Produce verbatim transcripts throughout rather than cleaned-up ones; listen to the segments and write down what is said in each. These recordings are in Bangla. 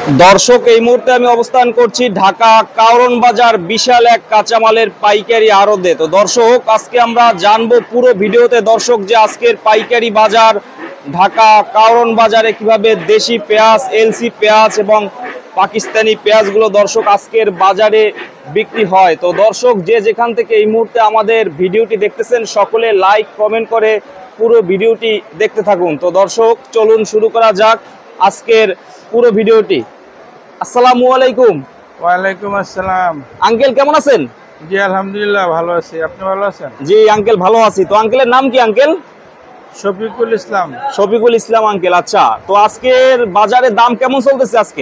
দর্শক এই মুহূর্তে আমি অবস্থান করছি ঢাকা কারওয়ান বাজার বিশাল এক কাঁচামালের পাইকারি আড়তে। তো দর্শক আজকে আমরা জানবো পুরো ভিডিওতে দর্শক যে আজকের পাইকারি বাজার ঢাকা কারওয়ান বাজারে কিভাবে দেশি পেঁয়াজ, এলসি পেঁয়াজ এবং পাকিস্তানি পেঁয়াজগুলো দর্শক আজকের বাজারে বিক্রি হয়। তো দর্শক যে যেখান থেকে এই মুহূর্তে আমাদের ভিডিওটি দেখতেছেন সকলে লাইক কমেন্ট করে পুরো ভিডিওটি দেখতে থাকুন। তো দর্শক চলুন শুরু করা যাক আজকের পুরো ভিডিওটি। আসসালামু আলাইকুম। ওয়ালাইকুম আসসালাম। আঙ্কেল কেমন আছেন? জি আলহামদুলিল্লাহ ভালো আছি, আপনি ভালো আছেন? জি আঙ্কেল ভালো আছি। তো আঙ্কেলের নাম কি আঙ্কেল? শফিকুল ইসলাম। শফিকুল ইসলাম আঙ্কেল। আচ্ছা, তো আজকের বাজারে দাম কেমন চলতেছে? আজকে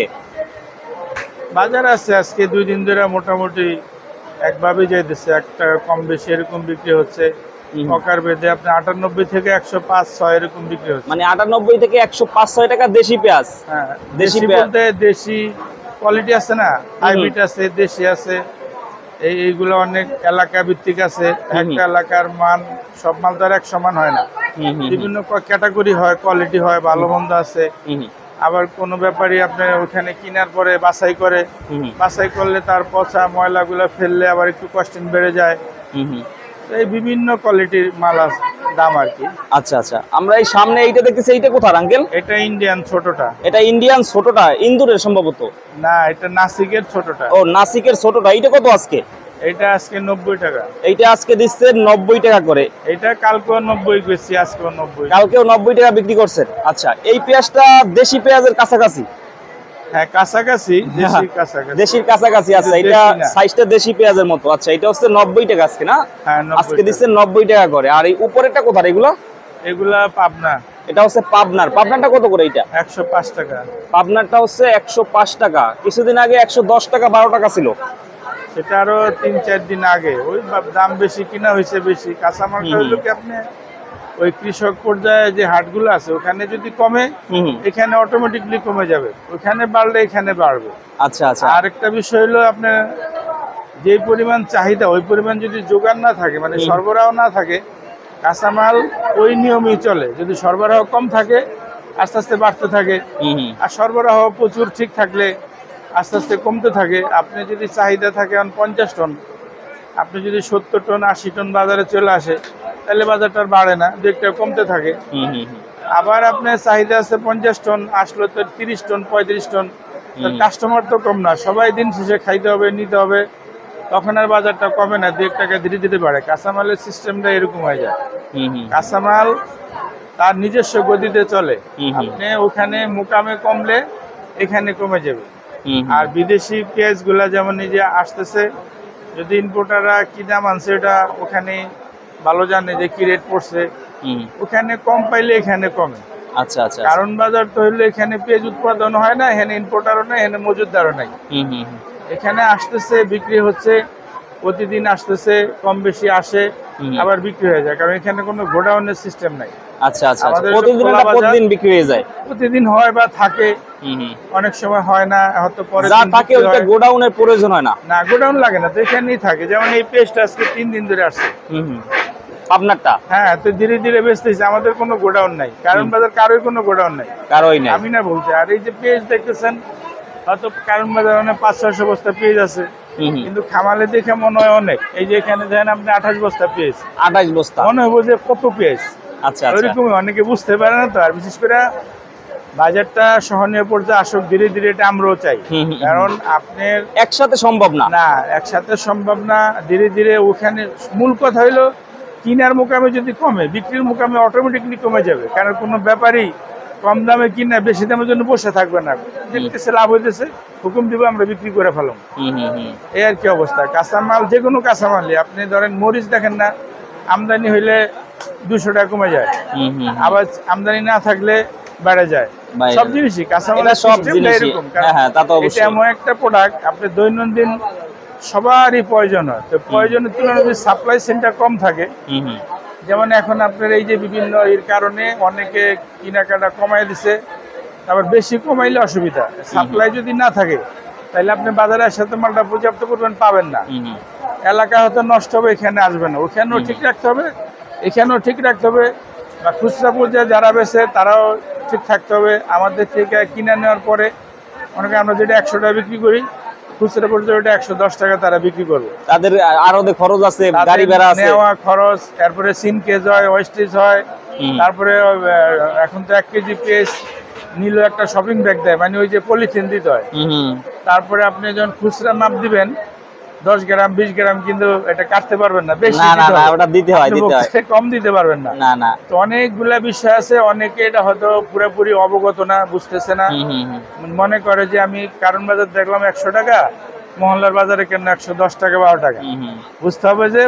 বাজার আছে আজকে দুই দিন ধরে মোটামুটি একভাবে যাইতেছে, এক টাকা কম বেশি এরকম বিক্রি হচ্ছে। মকার বেদে আপনি আটানব্বই থেকে একশো পাঁচ ছয় এরকম বিক্রি হচ্ছে। মানে আটানব্বই থেকে একশো পাঁচ ছয় টাকা দেশি পেঁয়াজ। হ্যাঁ, দেশি দেশি বলতে দেশি কোয়ালিটি আছে না, হাইব্রিড আছে, দেশি আছে, এই এইগুলো অনেক এলাকা ভিত্তিক আছে। একটা এলাকার মান সব মাল তো আর এক সমান হয় না, বিভিন্ন ক্যাটাগরি হয়, কোয়ালিটি হয়, ভালো মন্দ আছে। আবার কোনো ব্যাপারই আপনার ওখানে কেনার পরে বাছাই করে, বাছাই করলে তার পচা ময়লাগুলো ফেললে আবার একটু কস্টিং বেড়ে যায়। এই বিভিন্ন কোয়ালিটির মাল আছে, দাম আর কি। আচ্ছা আচ্ছা, আমরা এই সামনে এইটা দেখতেছি, এইটা কোথার আঙ্কেল? এটা ইন্ডিয়ান ছোটটা। এটা ইন্ডিয়ান ছোটটা, ইন্দুরের সম্ভবত না, এটা নাসিকের ছোটটা। ও নাসিকের ছোটটা। এইটা কত আজকে? এটা আজকে নব্বই টাকা। এইটা আজকে দিচ্ছে নব্বই টাকা করে। এটা কালকেও নব্বই বেশি, আজকেও নব্বই। কালকেও নব্বই টাকা বিক্রি করছেন। আচ্ছা, এই পেঁয়াজটা দেশি পেঁয়াজের কাছাকাছি? হ্যাঁ কাছাকাছি, দেশির কাছাকাছি। দেশির কাছাকাছি। আচ্ছা, এটা সাইজটা দেশি পেঁয়াজের মতো। আচ্ছা, এটা হচ্ছে নব্বই টাকা আজকে না? হ্যাঁ, আজকে দিচ্ছে নব্বই টাকা করে। আর এই উপরেরটা কোথায় এগুলো? এগুলা পাবনা। এটা হচ্ছে পাবনার। পাবনারটা কত করে? এটা একশো পাঁচ টাকা। পাবনারটা হচ্ছে একশো পাঁচ টাকা। কিছুদিন আগে একশো দশ টাকা বারো টাকা ছিল। সেটা আরো তিন চার দিন আগে ওই দাম বেশি, কিনা হয়েছে বেশি। কাঁচামালটা হইলো কি আপনি ওই কৃষক পর্যায়ে যে হাটগুলো আছে ওখানে যদি কমে, এখানে অটোমেটিকলি কমে যাবে, ওখানে বাড়লে এখানে বাড়বে। আচ্ছা আচ্ছা। আর একটা বিষয় হলো আপনার যে পরিমাণ চাহিদা ওই পরিমাণ যদি যোগান না থাকে, মানে সরবরাহ না থাকে, কাঁচামাল ওই নিয়মেই চলে। যদি সরবরাহ কম থাকে আস্তে আস্তে বাড়তে থাকে, আর সরবরাহ প্রচুর ঠিক থাকলে আস্তে আস্তে কমতে থাকে। আপনি যদি চাহিদা থাকে পঞ্চাশ টন, আপনি যদি সত্তর টন আশি টন বাজারে চলে আসে, তাহলে বাজারটা বাড়ে না, দেখতে কমতে থাকে। আবার আপনার চাহিদা আছে পঞ্চাশ টন, আসলো তো তিরিশ টন পঁয়ত্রিশ টন, কাস্টমার তো কম না, সবাই দিন শেষে খাইতে হবে, নিতে হবে, তখন আর বাজারটা কমে না, দু এক টাকা ধীরে ধীরে বাড়ে। কাঁচামালের সিস্টেমটা এরকম হয়ে যায়। কাঁচামাল তার নিজস্ব গতিতে চলে। আপনি ওখানে মোকামে কমলে এখানে কমে যাবে। আর বিদেশি পেঁয়াজ গুলা যেমন এই যে আসতেছে, যদি ইম্পোর্টাররা কি দাম আনছে এটা ওখানে ভালো জানে যে কি রেট পড়ছে, ওখানে কম পাইলে এখানে কমে। আচ্ছা আচ্ছা। কারণ বাজার তো হইলে এখানে পেঁয়াজ উৎপাদন হয় না, এখানে ইম্পোর্টারও নাই, এখানে মজুদদারও নাই। এখানে আসতেছে, বিক্রি হচ্ছে, প্রতিদিন আসতেছে, কম বেশি আসে, আবার বিক্রি হয়ে যায়, কারণ এখানে কোনো গোডাউনের সিস্টেম নাই। আচ্ছা আচ্ছা। প্রতিদিন এটা প্রতিদিন বিক্রি হয়ে যায়? প্রতিদিন হয় বা থাকে, অনেক সময় হয় না, হয়তো পরে যা থাকে ওইটা গোডাউনের প্রয়োজন হয় না। না, গোডাউন লাগে না তো, এখানেই থাকে। যেমন এই পেস্ট আজকে তিন দিন ধরে আসছে পাবনারটা। হ্যাঁ, তো ধীরে ধীরে বেচতেছে। আমাদের কোনো গোডাউন নাই, কারণ বাজার কারোই কোনো গোডাউন নাই, কারোই নাই, আমি না বলছি। আর এই যে পেঁয়াজ দেখতেছেন, হয়তো কারণ বাজার অনেক পাঁচ ছয়শো বস্তা পেঁয়াজ আছে, কিন্তু খামালে দেখে মনে হয় অনেক। এই যে এখানে দেখেন আপনি আঠাশ বস্তা পেঁয়াজ, আঠাশ বস্তা, মনে হবো যে কত পেঁয়াজ। আচ্ছা, ওইরকমই অনেকে বুঝতে পারে না তো। আর বিশেষ করে বাজারটা সহনীয় পর্যায়ে আসুক ধীরে ধীরে, এটা আমরাও চাই, কারণ আপনার একসাথে সম্ভব না। না, একসাথে সম্ভব না, ধীরে ধীরে। ওখানে মূল কথা হইলো কিনার মোকামে যদি কমে, বিক্রির মোকামে অটোমেটিকলি কমে যাবে। কারণ কোনো ব্যাপারই কম দামে কিনা বেশি দামের জন্য বসে থাকবে না, দেখতেছে লাভ হইতেছে, হুকুম দিব আমরা বিক্রি করে ফেলাম, এই আর কি অবস্থা। কাঁচামাল যে কোনো কাঁচামালই আপনি ধরেন, মরিচ দেখেন না, আমদানি হইলে দুশো টাকা কমে যায়, আবার আমদানি না থাকলে বেড়ে যায়। সব জিনিসই কাঁচামালের সিস্টেমটা এরকম। এটা এমন একটা প্রোডাক্ট আপনি দৈনন্দিন সবারই প্রয়োজন হয়। তো প্রয়োজনের তুলনায় যদি সাপ্লাই সেন্টার কম থাকে, যেমন এখন আপনার এই যে বিভিন্ন এর কারণে অনেকে কেনাকাটা কমাই দিছে, আবার বেশি কমাইলে অসুবিধা। সাপ্লাই যদি না থাকে তাহলে আপনি বাজারের সাথে মালটা পর্যাপ্ত পরিমাণ পাবেন না, এলাকা হয়তো নষ্ট হবে, এখানে আসবে না। ওখানেও ঠিক রাখতে হবে, এখানেও ঠিক রাখতে হবে, বা খুচরা পর্যায়ে যারা বেছে তারাও ঠিক থাকতে হবে। আমাদের থেকে কিনে নেওয়ার পরে মনে করেন আমরা যেটা একশো টাকা বিক্রি করি, খুচরা পর্যায়ে ওটা একশো দশ টাকা তারা বিক্রি করবে। তাদের আরো খরচ আছে, গাড়ি ভাড়া আছে, নেওয়া খরচ, তারপরে সিন কেজ হয়, ওয়েস্টেজ হয়, তারপরে এখন তো এক কেজি পেঁয়াজ নিল একটা শপিং ব্যাগ দেয়, মানে ওই যে পলিথিন দিতে হয়। তারপরে আপনি যখন খুচরা মাপ দিবেন দশ গ্রাম বিশ গ্রাম, কিন্তু এটা কাটতে পারবেন না, বেশি দিতে হয়, কম দিতে পারবেন না। না না তো অনেকগুলা বিষয় আছে, অনেকে এটা হয়তো পুরোপুরি অবগত না, বুঝতেছে না, মনে করে যে আমি কারণ বাজার দেখলাম একশো টাকা, মহল্লার বাজারে কেন একশো দশ টাকা বারো টাকা। বুঝতে হবে যে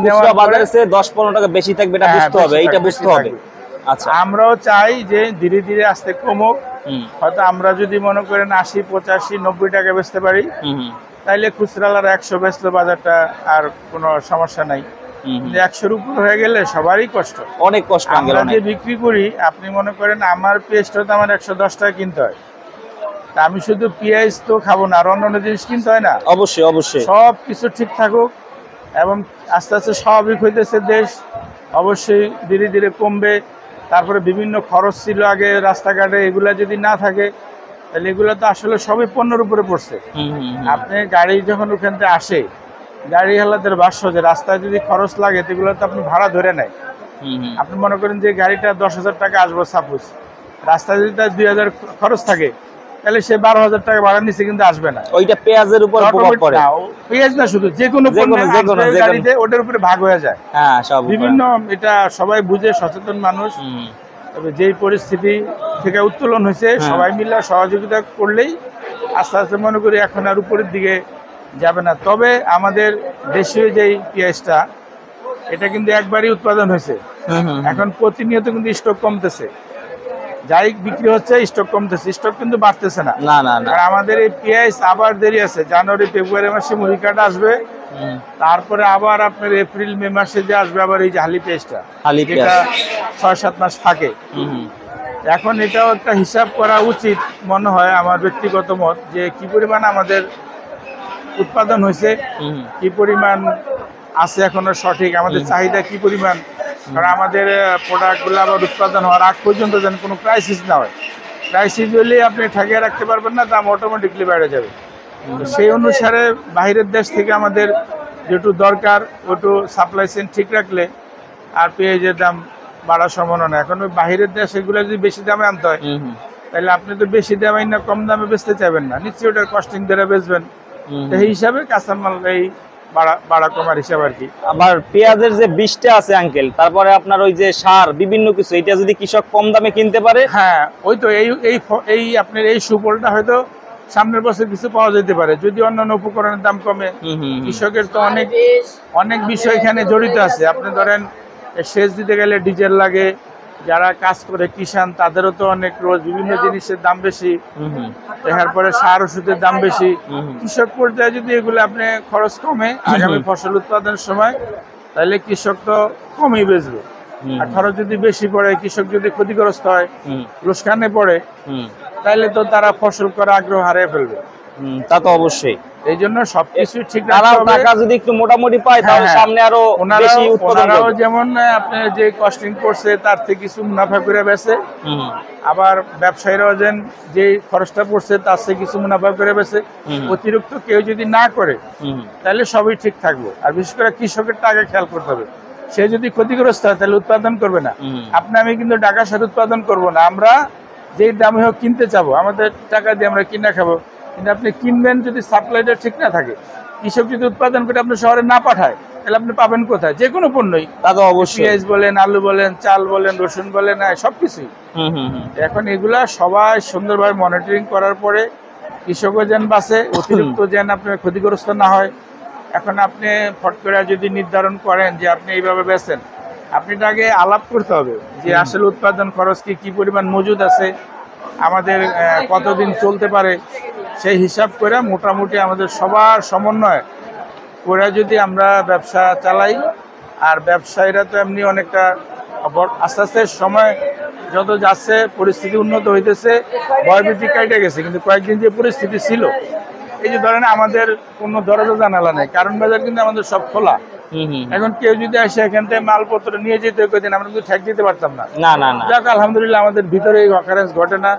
দশ পনেরো টাকা বেশি থাকবে, এটা বুঝতে হবে, এইটা বুঝতে হবে। আচ্ছা, আমরাও চাই যে ধীরে ধীরে আস্তে কমুক। হয়তো আমরা যদি মনে করেন আশি পঁচাশি নব্বই টাকা বেচতে পারি, তাইলে খুচরালার একশো বেচলে বাজারটা আর কোনো সমস্যা নাই। একশোর উপর হয়ে গেলে সবারই কষ্ট, অনেক কষ্ট। আমরা যে বিক্রি করি, আপনি মনে করেন আমার পেঁয়াজটা তো আমার একশো দশ টাকা কিনতে হয়, তা আমি শুধু পেঁয়াজ তো খাবো না, আর অন্যান্য জিনিস কিনতে হয় না। অবশ্যই অবশ্যই সব কিছু ঠিক থাকুক এবং আস্তে আস্তে স্বাভাবিক হইতেছে দেশ, অবশ্যই ধীরে ধীরে কমবে। তারপরে বিভিন্ন খরচ ছিল আগে রাস্তাঘাটে, এগুলা যদি না থাকে তাহলে এগুলো তো আসলে সবই পণ্যের উপরে পড়ছে। আপনি গাড়ি যখন ওখান থেকে আসে, গাড়ি হালাদের ভাষ্য যে রাস্তায় যদি খরচ লাগে সেগুলো তো আপনি ভাড়া ধরে নেয়। আপনি মনে করেন যে গাড়িটা দশ হাজার টাকা আসবো সাপোজ, রাস্তায় যদি তার দুই হাজার খরচ থাকে, তাহলে সে বারো হাজার টাকা ভাড়া নিচ্ছে, কিন্তু আসবে না। ওইটা পেঁয়াজের উপর প্রভাব পড়ে। পেঁয়াজ না, শুধু যে কোনো গাড়িতে ওটার উপরে ভাগ হয়ে যায়। হ্যাঁ, সব বিভিন্ন, এটা সবাই বুঝে, সচেতন মানুষ। তবে যেই পরিস্থিতি থেকে উত্তোলন হয়েছে, সবাই মিলে সহযোগিতা করলেই আস্তে আস্তে মনে করি এখন আর উপরের দিকে যাবে না। তবে আমাদের দেশীয় যেই পেঁয়াজটা, এটা কিন্তু একবারই উৎপাদন হয়েছে, এখন প্রতিনিয়ত কিন্তু স্টক কমতেছে, যাই বিক্রি হচ্ছে স্টক কমতেছে, স্টক কিন্তু বাড়তেছে না। না না না আমাদের এই পেঁয়াজ আবার দেরি আছে, জানুয়ারি ফেব্রুয়ারি মাসে মুহিকাটা আসবে, তারপরে আবার আপনার এপ্রিল মে মাসে যে আসবে আবার এই যে হালি পেঁয়াজটা, যেটা ছয় সাত মাস থাকে। এখন এটাও একটা হিসাব করা উচিত মনে হয় আমার ব্যক্তিগত মত, যে কি পরিমাণ আমাদের উৎপাদন হয়েছে, কি পরিমাণ আছে এখনো সঠিক, আমাদের চাহিদা কি পরিমাণ। কারণ আমাদের প্রোডাক্টগুলো আবার উৎপাদন হওয়ার আগ পর্যন্ত যেন কোনো ক্রাইসিস না হয়। ক্রাইসিস হলে আপনি ঠেকিয়ে রাখতে পারবেন না, দাম অটোমেটিকলি বেড়ে যাবে। সেই অনুসারে বাইরের দেশ থেকে আমাদের যেটু দরকার ওটু সাপ্লাই চেইন ঠিক রাখলে আর পেঁয়াজের দাম বাড়ার সম্ভাবনা না। এখন ওই বাইরের দেশ এগুলো যদি বেশি দামে আনতে হয়, তাহলে আপনি তো বেশি দামে না কম দামে বেচতে চাইবেন না, নিশ্চয়ই ওটার কস্টিং ধরে বেচবেন। এই হিসাবে কাঁচামাল এই বাড়া কমার হিসাব আর কি। আবার পেঁয়াজের যে বীজটা আছে আঙ্কেল, তারপরে আপনার ওই যে সার বিভিন্ন কিছু, এটা যদি কৃষক কম দামে কিনতে পারে, হ্যাঁ ওই তো এই এই এই আপনার এই সুফলটা হয়তো সামনের বছর কিছু পাওয়া যেতে পারে যদি অন্যান্য উপকরণের দাম কমে। কৃষকের তো অনেক অনেক বিষয় এখানে জড়িত আছে। আপনি ধরেন সেচ দিতে গেলে ডিজেল লাগে, যারা কাজ করে কিষান তাদেরও তো অনেক রোজ বিভিন্ন জিনিসের দাম বেশি, এরপরে সার ওষুধের দাম বেশি। কৃষক পর্যায়ে যদি এগুলো আপনি খরচ কমে আগামী ফসল উৎপাদনের সময়, তাহলে কৃষক তো কমই বেচবে। আর খরচ যদি বেশি পড়ে, কৃষক যদি ক্ষতিগ্রস্ত হয়, লোকসানে পড়ে, তাহলে তো তারা ফসল করা আগ্রহ হারিয়ে ফেলবে। তা তো অবশ্যই। এই জন্য সবকিছু ঠিক টাকা যদি একটু মোটামুটি পায়, তাহলে সামনে আরো বেশি উৎপাদন হবে। যেমন আপনি যে কস্টিং করছে তার থেকে কিছু মুনাফা করে বেচে, আবার ব্যবসায়ীরাও যেন যে খরচটা পড়ছে তার থেকে কিছু মুনাফা করে বেচে। অতিরিক্ত কেউ যদি না করে, তাহলে সবই ঠিক থাকবে। আর বিশেষ করে কৃষকের টাকা খেয়াল করতে হবে, সে যদি ক্ষতিগ্রস্ত হয় তাহলে উৎপাদন করবে না। আপনি আমি কিন্তু টাকার সাথে উৎপাদন করব না, আমরা যেই দামে হোক কিনতে চাবো, আমাদের টাকা দিয়ে আমরা কিনে খাবো। কিন্তু আপনি কিনবেন যদি সাপ্লাইটা ঠিক না থাকে, কৃষক যদি উৎপাদন করে আপনি শহরে না পাঠায়, তাহলে আপনি পাবেন কোথায়? যে কোনো পণ্যই, তা তো অবশ্যই, পেঁয়াজ বলেন, আলু বলেন, চাল বলেন, রসুন বলেন, সবকিছুই। এখন এগুলা সবাই সুন্দরভাবে মনিটরিং করার পরে কৃষকও যেন বাঁচে, অতিরিক্ত যেন আপনার ক্ষতিগ্রস্ত না হয়। এখন আপনি ফট করে যদি নির্ধারণ করেন যে আপনি এইভাবে বেচেন, আপনি আগে আলাপ করতে হবে যে আসলে উৎপাদন খরচ কি কি পরিমাণ মজুদ আছে, আমাদের কতদিন চলতে পারে, সেই হিসাব করে মোটামুটি আমাদের সবার সমন্বয় করে যদি আমরা ব্যবসা চালাই। আর ব্যবসায়ীরা তো এমনি অনেকটা আস্তে আস্তে সময় যত যাচ্ছে পরিস্থিতি উন্নত হইতেছে, ভয়ভীতি কেটে গেছে। কিন্তু কয়েকদিন যে পরিস্থিতি ছিল, এই যে ধরেন আমাদের কোনো দরজা জানালা নেই, কারণ বাজার কিন্তু আমাদের সব খোলা। এখন কেউ যদি আসে এখান থেকে মালপত্র নিয়ে যেতে কদিন আমরা কিন্তু ঠেক দিতে পারতাম না। না না না যাক আলহামদুলিল্লাহ আমাদের ভিতরে এই অকারেন্স ঘটে না।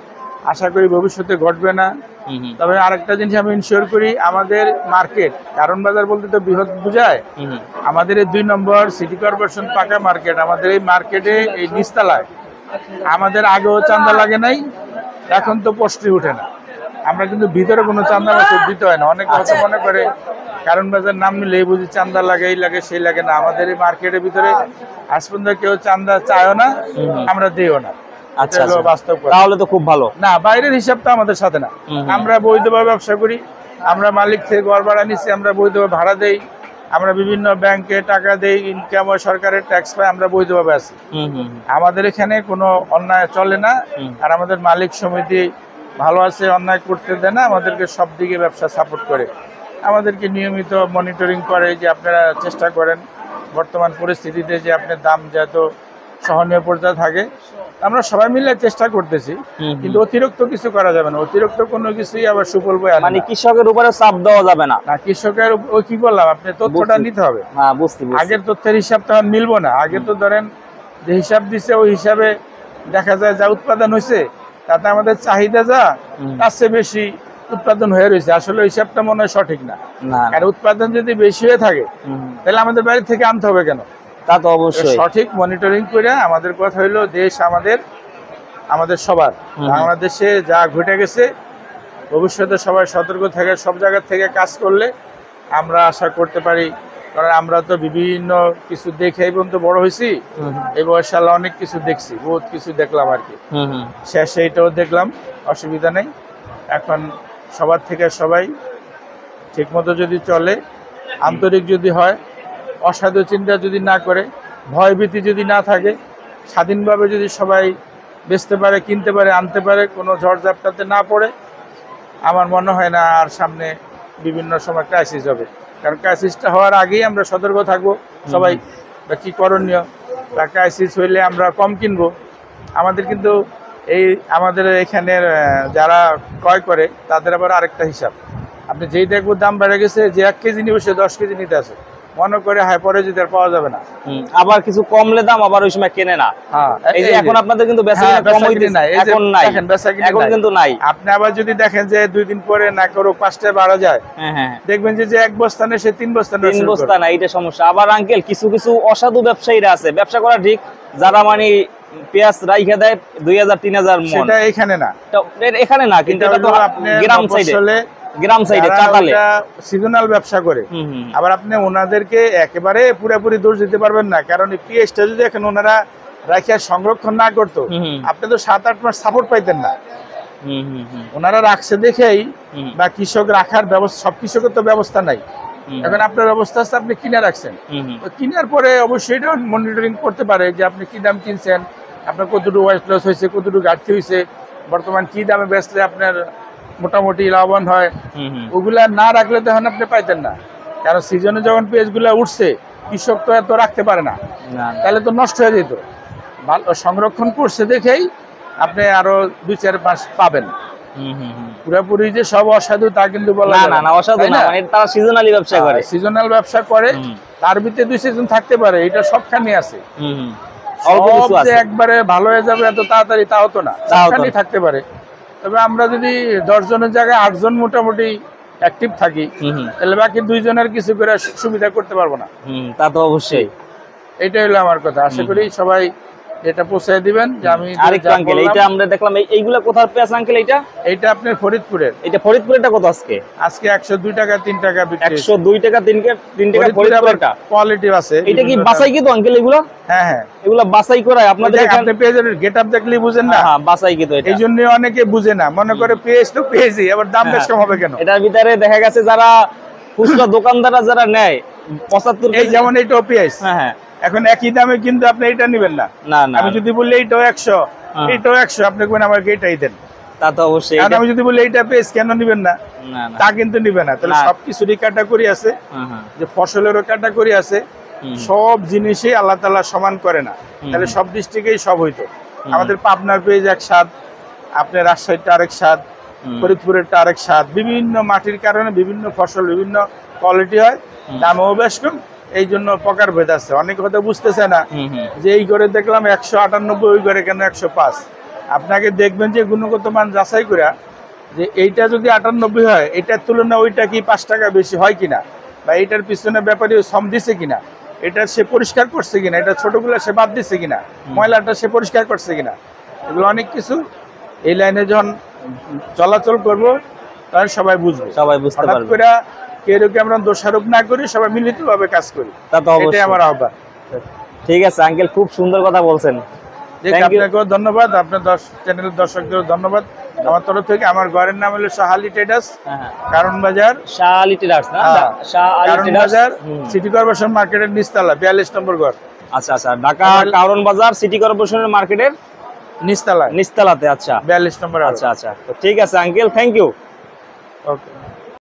আশা করি ভবিষ্যতে ঘটবে না। হুম হুম তবে আরেকটা জিনিস আমি ইনশিওর করি, আমাদের মার্কেট কারণ বাজার বলতে তো বৃহৎ বোঝায়, হুম হুম আমাদের এই দুই নম্বর সিটি কর্পোরেশন পাকা মার্কেট, আমাদের এই মার্কেটে এই নিচতলায় আমাদের আগেও চাঁদা লাগে নাই, এখন তো প্রশ্নই উঠে না। আমরা কিন্তু ভিতরে কোনো চাঁদা বাছর দিতে হয় না। অনেকে হয়তো মনে করে কারণ বাজার নাম নিলে এই বুঝি চাঁদা লাগে, এই লাগে সেই লাগে না। আমাদের এই মার্কেটের ভিতরে আজ পর্যন্ত কেউ চাঁদা চায়ও না, আমরা দিও না। আচ্ছা এটা হলো আচ্ছা। বাস্তব কথা। তাহলে তো খুব ভালো। না, বাইরের হিসাব তো আমাদের সাথে না। হুম হুম। আমরা বৈধভাবে ব্যবসা করি, আমরা মালিক থেকে ঘর ভাড়া নিচ্ছি, আমরা বৈধভাবে ভাড়া দেই, আমরা বিভিন্ন ব্যাংকে টাকা দেই, ইনকাম ও সরকারের ট্যাক্স পাই, আমরা বৈধভাবে আছি। হুম হুম হুম। আমাদের এখানে কোনো অন্যায় চলে না। হুম। আর আমাদের মালিক সমিতি ভালো আছে, অন্যায় করতে দেয় না, আমাদেরকে সব দিকে ব্যবসা সাপোর্ট করে, আমাদেরকে নিয়মিত মনিটরিং করে যে আপনারা চেষ্টা করেন বর্তমান পরিস্থিতিতে যে আপনার দাম যত সহনীয় পর্যায়ে থাকে, আমরা সবাই মিলে চেষ্টা করতেছি। হুম হুম। কিন্তু অতিরিক্ত কিছু করা যাবে না, অতিরিক্ত কোনো কিছুই আবার সুফল বয়ে আনে মানে না। কৃষকের উপরে চাপ দেওয়া যাবে না। না, কৃষকের উপ- ওই কি বললাম, আপনি তথ্যটা বুঝছি। নিতে হবে। হ্যাঁ বুঝতে বুঝছি। আগের তথ্যের হিসাব তখন মিলবো না। আগে তো ধরেন যে হিসাব দিচ্ছে ওই হিসাবে দেখা যায় যা উৎপাদন হয়েছে তাতে আমাদের চাহিদা যা হুম। তার চেয়ে বেশি উৎপাদন হয়ে রয়েছে। আসলে ওই হিসাবটা মনে হয় সঠিক না। না আর উৎপাদন যদি বেশি হয়ে থাকে হুম হুম। তাহলে আমাদের বাইরে থেকে আনতে হবে কেন? তা তো অবশ্যই। সঠিক মনিটরিং করে আমাদের কথা হইলো দেশ আমাদের, আমাদের সবার। হুম। বাংলাদেশে যা ঘটে গেছে ভবিষ্যতে সবাই সতর্ক থাকে, সব জায়গা থেকে কাজ করলে আমরা আশা করতে পারি। কারণ আমরা তো বিভিন্ন কিছু দেখে এই পর্যন্ত বড় হয়েছি, হুম হুম। এই বয়সে আল্লাহ অনেক কিছু দেখছি, বহুত কিছু দেখলাম আর কি। হুম হুম। শেষে এটাও দেখলাম, অসুবিধা নেই। এখন সবার থেকে সবাই ঠিকমতো যদি চলে, আন্তরিক যদি হয়, অসাধু চিন্তা যদি না করে, ভয়ভীতি যদি না থাকে, স্বাধীনভাবে যদি সবাই বেচতে পারে, কিনতে পারে, আনতে পারে, কোনো ঝড়ঝাপটাতে না পড়ে, আমার মনে হয় না আর সামনে বিভিন্ন সময় ক্রাইসিস হবে। কারণ ক্রাইসিসটা হওয়ার আগেই আমরা সতর্ক থাকবো সবাই, বা কী করণীয়, বা ক্রাইসিস হইলে আমরা কম কিনবো। আমাদের কিন্তু এই আমাদের এখানের আহ, যারা ক্রয় করে তাদের আবার আরেকটা হিসাব, আপনি যেই দেখবো দাম বেড়ে গেছে, যে এক কেজি নিবে সে দশ কেজি নিতে আসে, মনে করে হাই পরে যদি আর পাওয়া যাবে না। হুম। আবার কিছু কমলে দাম আবার ওই সময় কেনে না। হ্যাঁ, এই যে এখন আপনাদের কিন্তু বেচা হ্যাঁ, কিনা কম বেচা হইতেছে, কিনি নাই। এই যে এখন নাই, দেখেন, বেচা কিনি এখন নাই। কিন্তু নাই। আপনি আবার যদি দেখেন যে দুই দিন পরে না করো পাঁচটায় বাড়া যায়, হ্যাঁ হ্যাঁ। দেখবেন যে যে এক বস্তানে সে তিন বস্তা নেওয়া তিন শুরু বস্তা করে। না, এটা সমস্যা। আবার আঙ্কেল কিছু কিছু অসাধু ব্যবসায়ীরা আছে, ব্যবসা করা ঠিক, যারা মানে পেঁয়াজ রাইখা দেয় দুই হাজার তিন হাজার মন। সেটা এখানে না, তো এ- এখানে না, কিন্তু এটা এটা তো হলো আপনার গ্রাম সাইডে, মফস্বলে গ্রাম সাইডে চাতালে। সিজনাল ব্যবসা করে। হুম হুম আবার আপনি ওনাদেরকে একেবারে পুরোপুরি দোষ দিতে পারবেন না, কারণ এই পিএসটা যদি এখন ওনারা রাখিয়া সংরক্ষণ না করতো, হুম হুম। আপনি তো সাত আট মাস সাপোর্ট পাইতেন না। হুম হুম হুম ওনারা রাখছে দেখেই, হুম। বা কৃষক রাখার ব্যবস্থা, সব কৃষকের তো ব্যবস্থা নাই। হুম। এখন আপনার ব্যবস্থা আছে, আপনি কিনে রাখছেন, হুম হুম। তো কেনার পরে অবশ্যই এটা মনিটরিং করতে পারে যে আপনি কি দাম কিনছেন, আপনার কতটুকু ওয়েট লস হয়েছে, কতটুকু ঘাটতি হয়েছে, বর্তমান কি দামে বেচলে আপনার মোটামুটি লাভবান হয়। হুম হুম। ওগুলা না রাখলে তখন আপনি পাইতেন না, কারণ সিজনে যখন পেঁয়াজগুলো উঠছে কৃষক তো এত রাখতে পারে না, না, না। তাহলে তো নষ্ট হয়ে যেত। ভালো সংরক্ষণ করছে দেখেই আপনি আরো দুই চার মাস পাবেন। হুম হুম হুম। পুরোপুরি যে সব অসাধু তা কিন্তু বলা না যাবে না না, অসাধু না, মানে তারা সিজনালি ব্যবসা করে। সিজনাল ব্যবসা করে, হুম। তার ভিতরে দুই সিজন থাকতে পারে, এটা সবখানে আছে। হুম হুম। অল্প সব কিছু যে আছে। একবারে ভালো হয়ে যাবে এত তাড়াতাড়ি তাও তো না, তাও তো সবখানেই না। থাকতে পারে। তবে আমরা যদি দশ জনের জায়গায় আটজন মোটামুটি অ্যাক্টিভ থাকি, হুম হুম। তাহলে বাকি দুইজনের কিছু করে সুবিধা করতে পারবো না। হুম, তা তো অবশ্যই। এটাই হলো আমার কথা। আশা করি সবাই এটা পৌঁছে দিবেন যে আমি আরেকটু যা আঙ্কেল, বললাম। এইটা আমরা দেখলাম এই- এইগুলা কোথার পেঁয়াজ আঙ্কেল? এইটা এইটা আপনার ফরিদপুরের, এটা ফরিদপুরেরটা কত আজকে? আজকে একশো দুই টাকা তিন টাকা বিক্রি হয়েছে। একশো দুই টাকা তিন টাকা তিন টাকা ফরিদপুরেরটা। কোয়ালিটি আছে। এটা কি বিভিন্ন বাছাই কি তো আঙ্কেল? এগুলো হ্যাঁ হ্যাঁ, এগুলা বাছাই করায় আপনাদের দেখ, এখানে? আপনি পেঁয়াজের গেট আপ দেখলেই বুঝেন না। হ্যাঁ, বাছাই কি তো এটা। এই জন্য অনেকে বুঝে না, মনে করে পেঁয়াজ তো পেঁয়াজই, আবার দাম বেশ কম হবে কেন। এটার ভিতরে দেখা গেছে যারা খুচরা দোকানদাররা যারা নেয় পঁচাত্তর এই কেজি। যেমন এইটাও পেঁয়াজ, হ্যাঁ হ্যাঁ। এখন একই দামে কিন্তু আপনি এটা নেবেন না। না না, আমি যদি বলি এইটাও একশো, হ্যাঁ। এইটাও একশো, আপনি কোন আমাকে এটাই দেন। তা তো অবশ্যই। কারণ এটা- আমি যদি বলি এইটা পেঁয়াজ কেন নিবেন না, না না। তা কিন্তু নিবে না। তাহলে না। সবকিছুরই ক্যাটাগরি আছে, হ্যাঁ হ্যাঁ। যে ফসলেরও ক্যাটাগরি আছে। হুম। সব জিনিসই আল্লাহ তাআলা সমান করে না, হুম। তাহলে সব ডিস্ট্রিক্টেই সব হইতো। আমাদের পাবনার পেঁয়াজ এক স্বাদ, আপনার রাজশাহীটা আরেক স্বাদ, হুম। ফরিদপুরেরটা আরেক স্বাদ। বিভিন্ন মাটির কারণে বিভিন্ন ফসল বিভিন্ন কোয়ালিটি হয়, দামও বেশ কম। এই জন্য প্রকার ভেদ আছে, অনেক কথা বুঝতেছে না হুম হুম। যে এই ঘরে দেখলাম একশো আটানব্বই, ওই ঘরে কেন একশো পাঁচ। আপনাকে দেখবেন যে গুণগত মান যাচাই করে যে এইটা যদি আটানব্বই হয় এটার তুলনায় ওইটা কি পাঁচ টাকা বেশি হয় কিনা, বা এইটার পিছনে ব্যাপারে শ্রম দিছে কিনা, এটা সে পরিষ্কার করছে কিনা, এটা ছোটগুলো সে বাদ দিচ্ছে কিনা, ময়লাটা সে পরিষ্কার করছে কিনা, এগুলো অনেক কিছু এই লাইনে যখন চলাচল করব তখন সবাই বুঝবে, সবাই বুঝতে হঠাৎ পারবে। করে কেউ কেউ আমরা দোষারোপ না করি, সবাই মিলিতভাবে কাজ করি, তা তো এটাই অবশ্যই। আমার আহ্বান। ঠিক আছে আঙ্কেল, খুব সুন্দর কথা বলছেন। যে Thank you. আপনাকেও ধন্যবাদ, আপনার দশ চ্যানেলের দর্শকদেরও ধন্যবাদ আমার তরফ থেকে। আমার ঘরের নাম হলো শাহ আলী ট্রেডার্স, হ্যাঁ, কারণ বাজার, শাহ আলী ট্রেডার্স না? হ্যাঁ, শাহ আলী কারণ ট্রেডার্স। বাজার হুম। সিটি কর্পোরেশন মার্কেটের নিচতলা বিয়াল্লিশ নম্বর ঘর, আচ্ছা আচ্ছা, ঢাকা আমার- কারণ বাজার সিটি কর্পোরেশনের মার্কেটের নিচতলায় নিচতলাতে। আচ্ছা বিয়াল্লিশ নম্বর। আচ্ছা আচ্ছা, তো ঠিক আছে আঙ্কেল, থ্যাংক ইউ। ওকে।